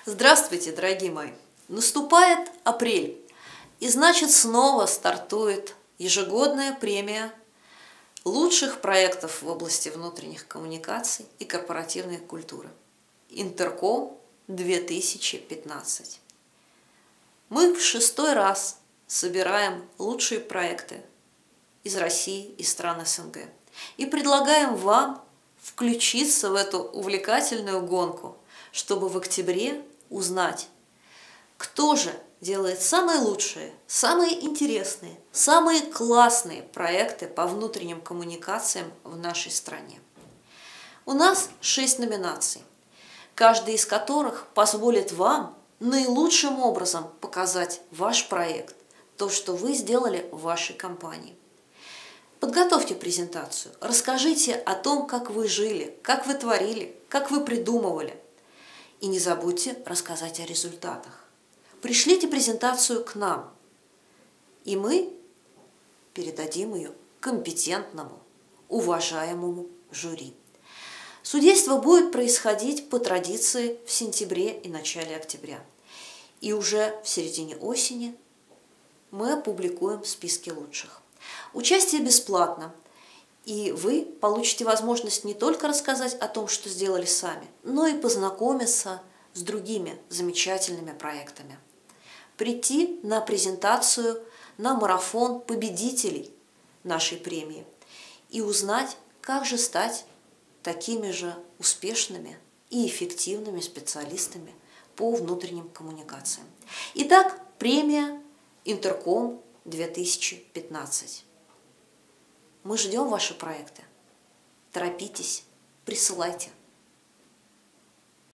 Здравствуйте, дорогие мои! Наступает апрель, и значит снова стартует ежегодная премия лучших проектов в области внутренних коммуникаций и корпоративной культуры. Интерком 2015. Мы в 6-й раз собираем лучшие проекты из России и стран СНГ и предлагаем вам включиться в эту увлекательную гонку, чтобы в октябре узнать, кто же делает самые лучшие, самые интересные, самые классные проекты по внутренним коммуникациям в нашей стране. У нас 6 номинаций, каждая из которых позволит вам наилучшим образом показать ваш проект, то, что вы сделали в вашей компании. Подготовьте презентацию, расскажите о том, как вы жили, как вы творили, как вы придумывали. И не забудьте рассказать о результатах. Пришлите презентацию к нам, и мы передадим ее компетентному, уважаемому жюри. Судейство будет происходить по традиции в сентябре и начале октября. И уже в середине осени мы опубликуем списки лучших. Участие бесплатно, и вы получите возможность не только рассказать о том, что сделали сами, но и познакомиться с другими замечательными проектами. Прийти на презентацию, на марафон победителей нашей премии и узнать, как же стать такими же успешными и эффективными специалистами по внутренним коммуникациям. Итак, премия Интерком 2015. Мы ждем ваши проекты. Торопитесь, присылайте.